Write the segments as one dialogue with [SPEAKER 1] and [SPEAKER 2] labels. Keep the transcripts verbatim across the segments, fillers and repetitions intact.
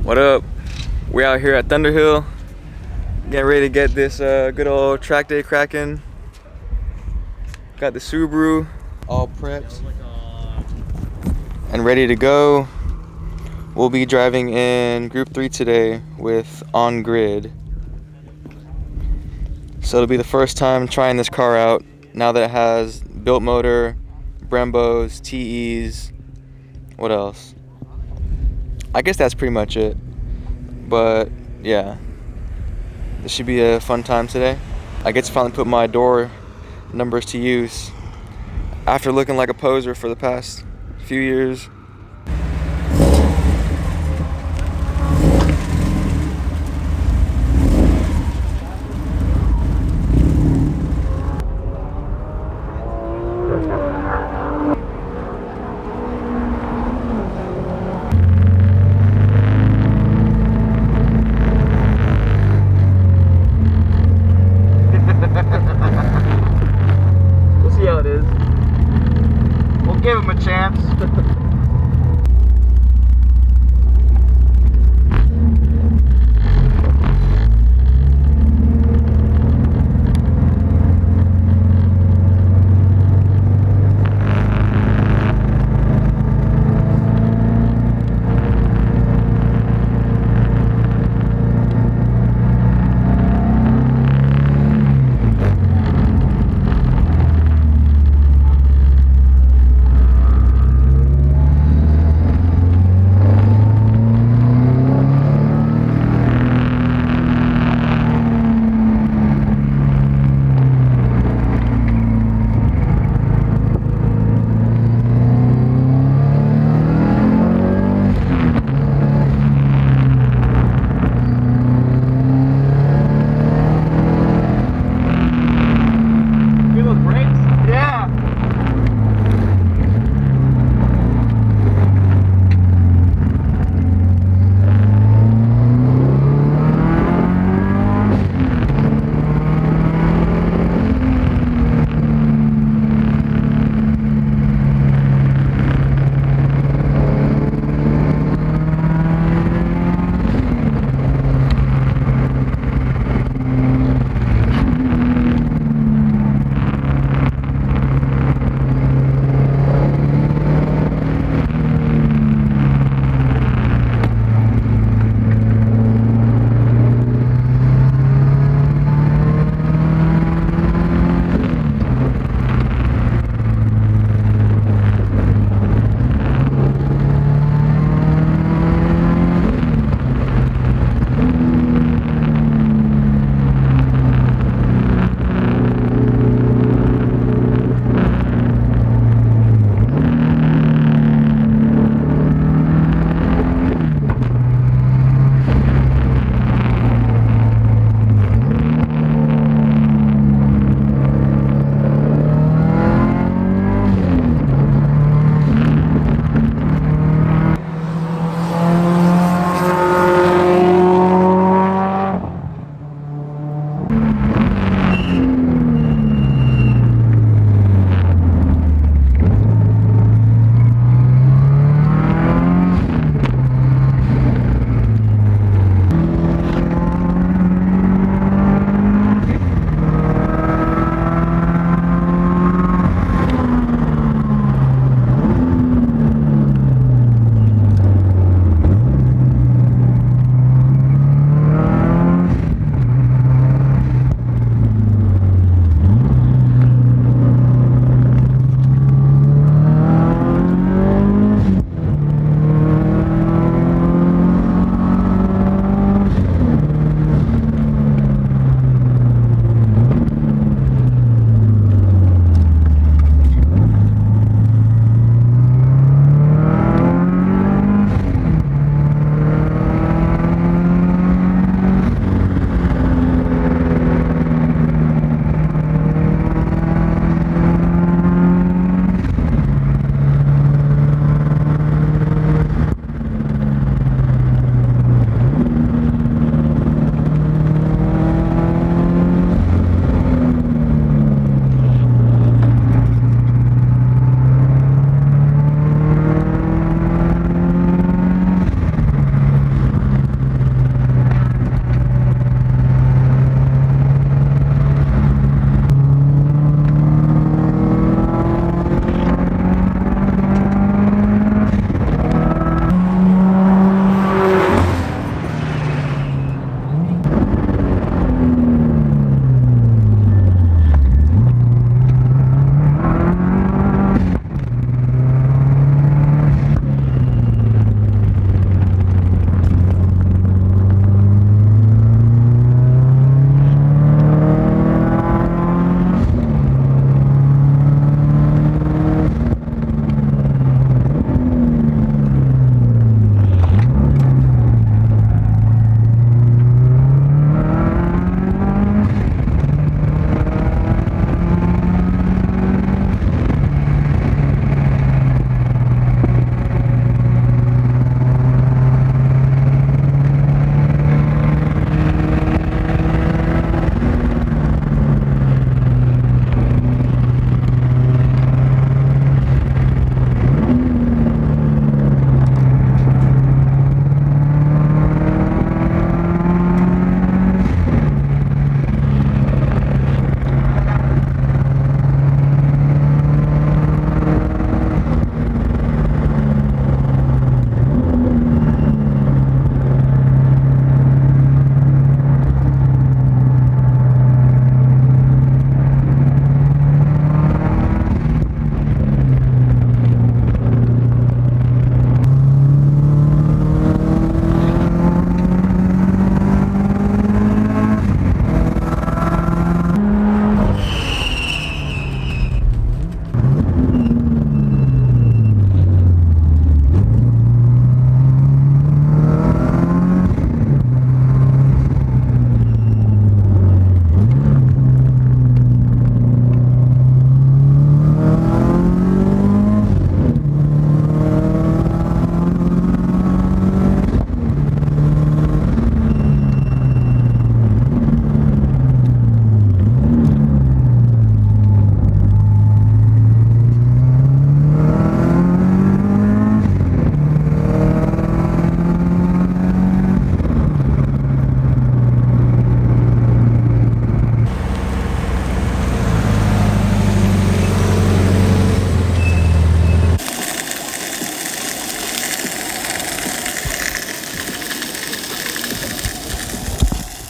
[SPEAKER 1] What up? We're out here at Thunderhill, getting ready to get this uh, good old track day cracking. Got the Subaru all prepped and ready to go. We'll be driving in Group three today with On Grid. So it'll be the first time trying this car out now that it has built motor, Brembos, T Es. What else? I guess that's pretty much it. But yeah, this should be a fun time today. I get to finally put my door numbers to use after looking like a poser for the past few years. We'll see how it is. We'll give him a chance.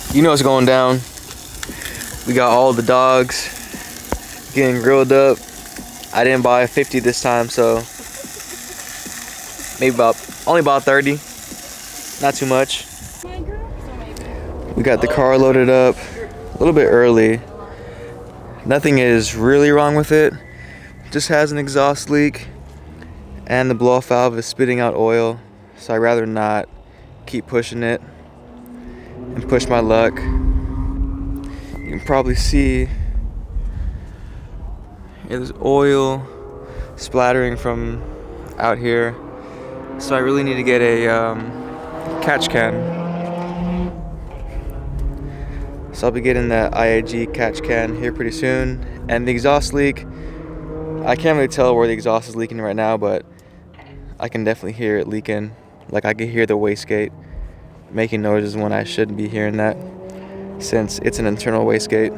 [SPEAKER 1] You know what's going down. We got all the dogs getting grilled up. I didn't buy fifty this time, so maybe about, only about thirty. Not too much. We got the car loaded up a little bit early. Nothing is really wrong with it. Just has an exhaust leak and the blow-off valve is spitting out oil. So I'd rather not keep pushing it and push my luck. You can probably see there's oil splattering from out here. So I really need to get a um, catch can. So I'll be getting the I A G catch can here pretty soon. And the exhaust leak, I can't really tell where the exhaust is leaking right now, but I can definitely hear it leaking. Like I can hear the wastegate making noises when I shouldn't be hearing that, since it's an internal wastegate.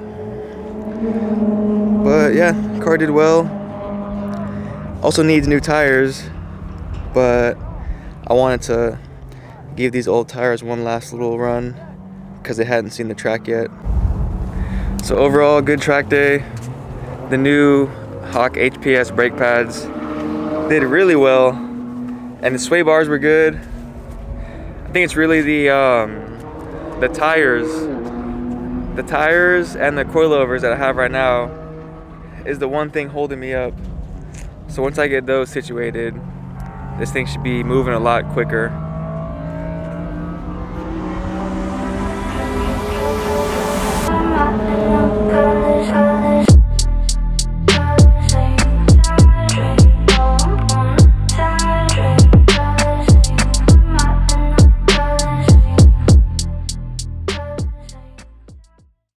[SPEAKER 1] But yeah, car did well. Also needs new tires, but I wanted to give these old tires one last little run because they hadn't seen the track yet. So overall, good track day. The new Hawk H P S brake pads did really well, and the sway bars were good. I think it's really the um, the tires, the tires and the coilovers that I have right now is the one thing holding me up. So once I get those situated, this thing should be moving a lot quicker.